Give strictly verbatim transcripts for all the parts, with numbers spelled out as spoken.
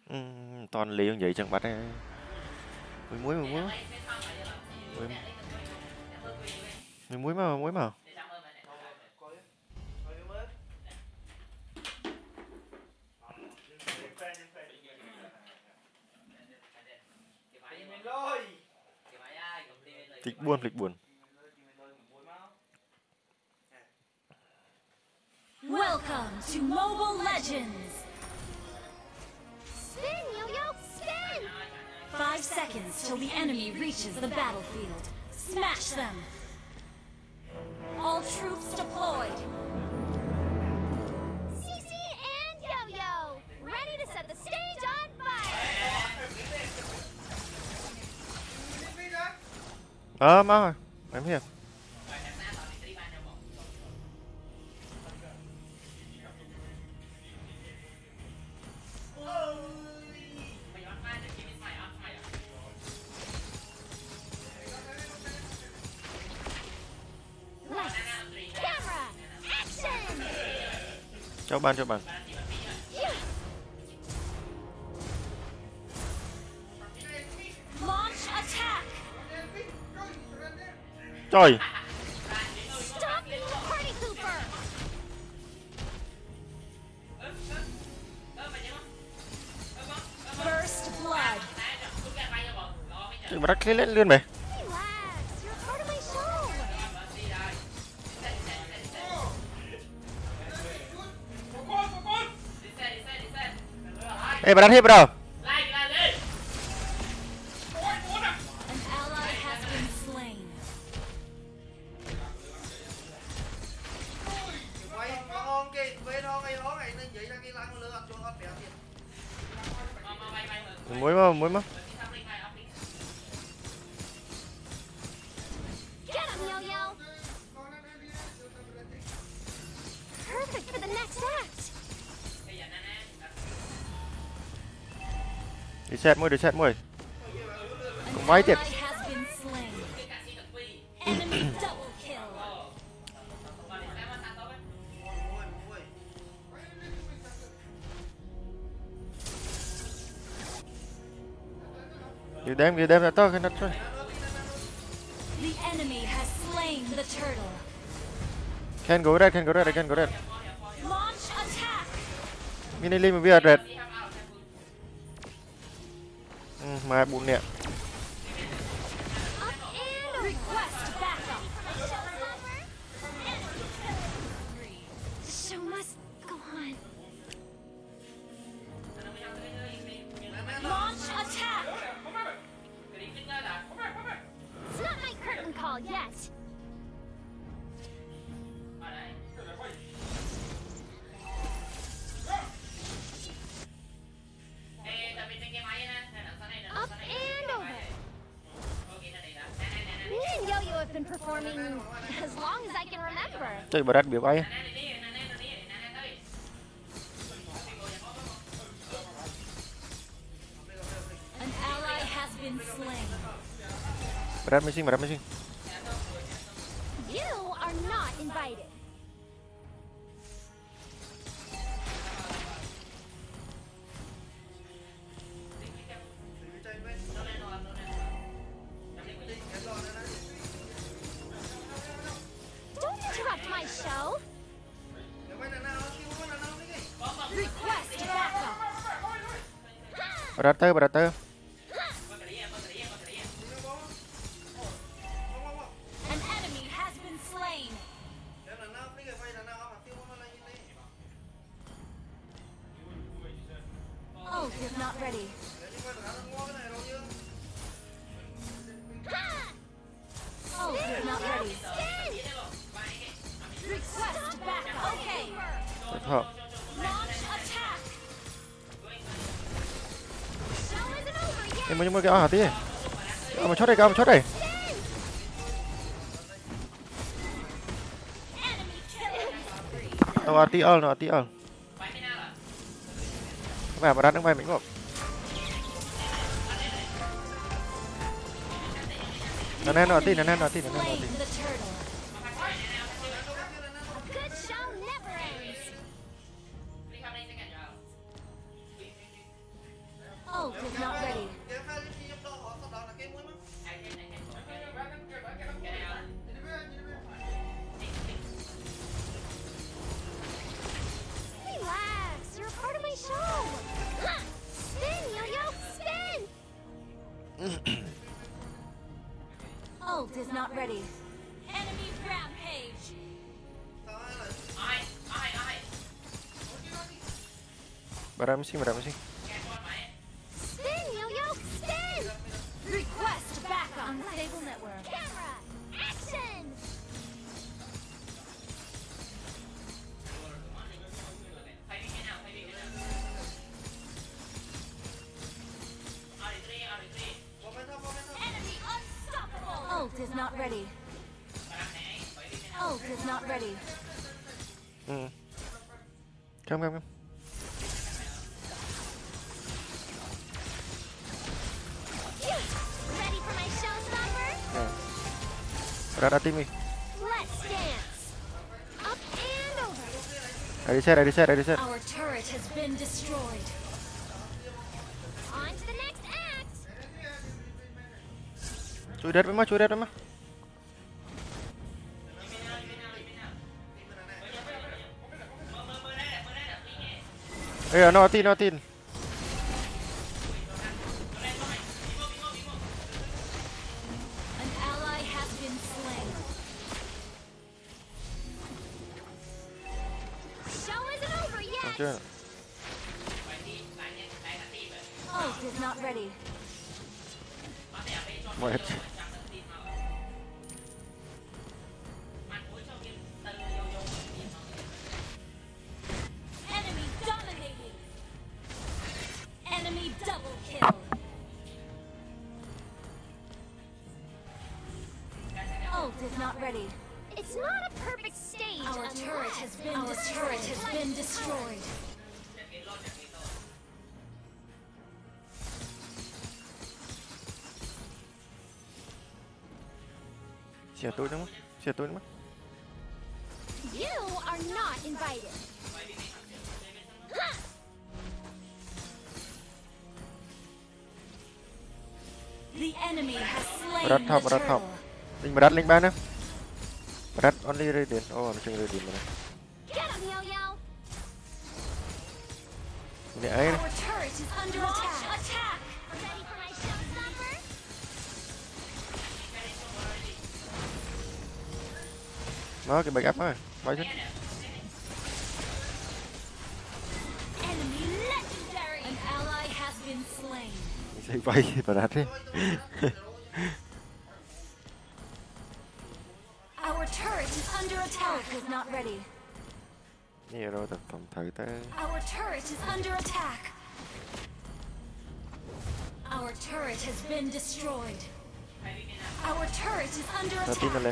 Ừm, toàn lý như vậy chẳng bắt ấy. Mười muối mười muối. Mười, mười muối mà muối mà. Lịch buồn lịch buồn. Welcome to Mobile Legends. Spin, Yo-Yo, spin! Five seconds till the enemy reaches the battlefield. Smash them. All troops deployed. Cece and Yo-Yo, ready to set the stage on fire! Ờ, mau rồi. Em hiểu. Camera, action! Cho bạn cho bạn. Launch attack. Trời. Stop being a party pooper! First blood. Chứ mà đắt lên lên mày. Relax, you're part of my show! Ê bà đắt hết rồi. An ally has been slain. Muối mà muối mà. Get him, Yo-Yo! Perfect for the next act! Đi xét muối đi xét muối. An Không vay tiền. ally has been slain. Enemy double kill. Đi đem đi đem là to cái đất thôi. The enemy has slain the turtle. Can go red, can go red, I can go red. Launch attack. Mini lim mà biết red. Ừ, mà bụng nè. Up and over! Request backup. Showstopper? The show must go on. Launch attack. It's not my curtain call yet. Up and over. Me and Yo-Yo have been performing as long as I can remember. Chơi bà đắt biểu bay. An ally has been slain. Bà đắt mới sinh, bà đắt mới sinh. You are not invited. Don't interrupt my show. Request backup. Bà đắt tới, bà đắt tới. An enemy has been slain. Oh, you're not ready. Oh, you're not ready. Request backup. Okay. Thôi. Launch attack. Show isn't over yet. Em mới mới cái hả tí. Ờ mà chốt đây, cao mà chốt đây. Enemy killing. Nó tí ơ, nó tí ơ. Và bà đắt đứng bay mình không. Nó nên nó tí, nó nên nó tí, nó nên nó Slain tí. the turtle. A good show never ends. is not ready. Relax, you're a part of my show. Ha! Spin, Yo-Yo, spin! Ult is not ready. Enemy rampage. Berapa sih, berapa sih? Spin, Yo-Yo, spin! Request backup. Unstable network. Camera, action! Enemy unstoppable. Ult is not ready. Ult is not ready. Hmm. Come, come, come. Ready for my showstopper? Nah. Berat hati nih. Let's dance! Up and over! Ready set, ready set, ready set. Our turret has been destroyed. On to the next act! Chui đất với má, chui đất với má. Ê, nó tin, nó tin. An ally has been slain. Show isn't over Được yet! chưa? Ult is not ready. Mệt. Enemy dominating. Enemy double kill. Ult is not ready. It's not a perfect stage Our unless... turret has been Our turret has been destroyed. Xỉa tôi đúng không? Xỉa tôi đúng không? You are not invited! Ha! The enemy has slain Berat the top, berat top. turtle. Linh berat, linh ba nữa. Berat only radiant. Oh, nó chừng radiant mà này. Get him, Yo-Yo! Ini air. Our turret is under attack. Attack! Ready for my showstopper? Nó cái backup á. Bay xuống. Enemy legendary. An ally has been slain. Mình sẽ bay berat đi. Our turret is under attack. Is not ready. Nhiều rồi, tập phòng thử tới. Our turret is under attack. Our turret has been destroyed. Our turret is under Nó tin nó attack. lên.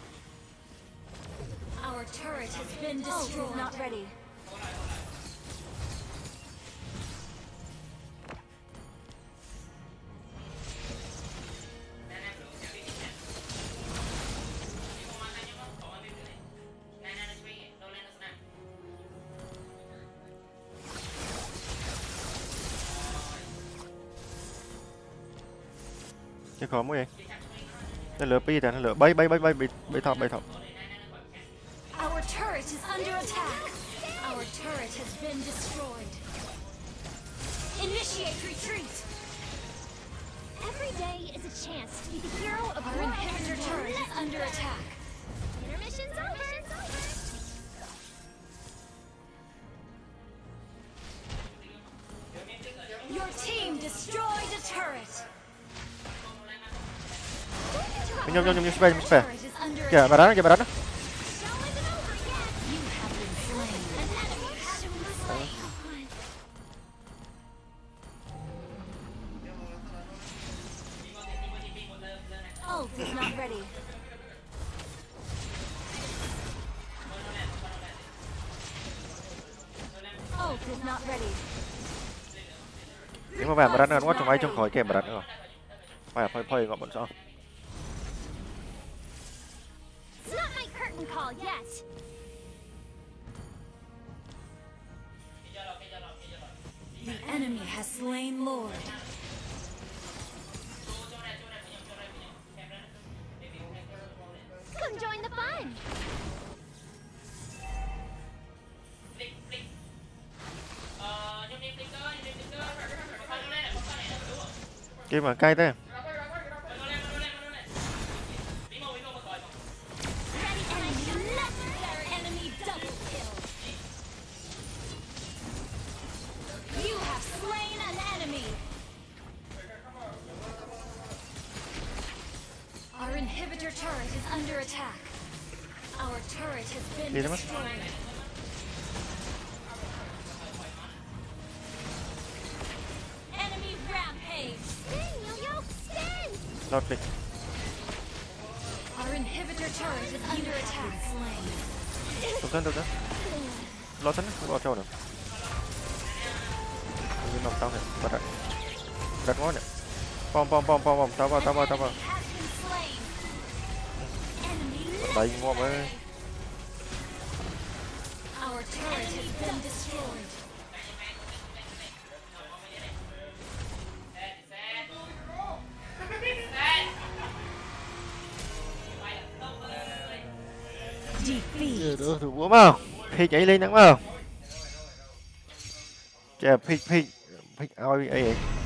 Our turret has been destroyed. Is not ready. Chứ khó mới vậy. Nó lửa pi, nó lửa bay bay bay bay bay bay thọc bay thọc. Our turret is under attack. Our turret has been destroyed. Initiate retreat. Every day is a chance to be the hero of Our your inhibitor turret is under attack. Intermission's over! Your team destroyed a turret. Nhom nhom nhom nhom spray nhom spray. Turret is under Kìa attack. bà đá, kìa bà đá. Show isn't over yet! You have been slain. An enemy has been slain. Ult is not ready. Ult is not ready. Nhưng mà bạn bà đá nó trong ai trong khỏi kèm bà đá nữa. Phải phơi phơi gọi bọn sao. It's not my curtain call yet! The enemy has slain Lord. Come join the fun. Kia mà cay thế. Enemy double kill. You have slain an enemy. Our inhibitor turret is under attack. Our turret has been Đi đó mất. destroyed. Enemy rampage. Spin, yo-yo, spin! Lọt đi. Our inhibitor turret is under attack. Slain. Tụt lên tụt lên. Lọt lên không lọt cho được. Mình nằm tao này, bật lại. Đặt ngón này. Pom pom pom pom pom, tao vào tao vào tao vào. Has been slain. Enemy Đánh ngon ơi. Our turret has been destroyed. Defeat. Được được búa vào. Phi chạy lên nắng vào. Chà phi phi phi ao ấy ấy.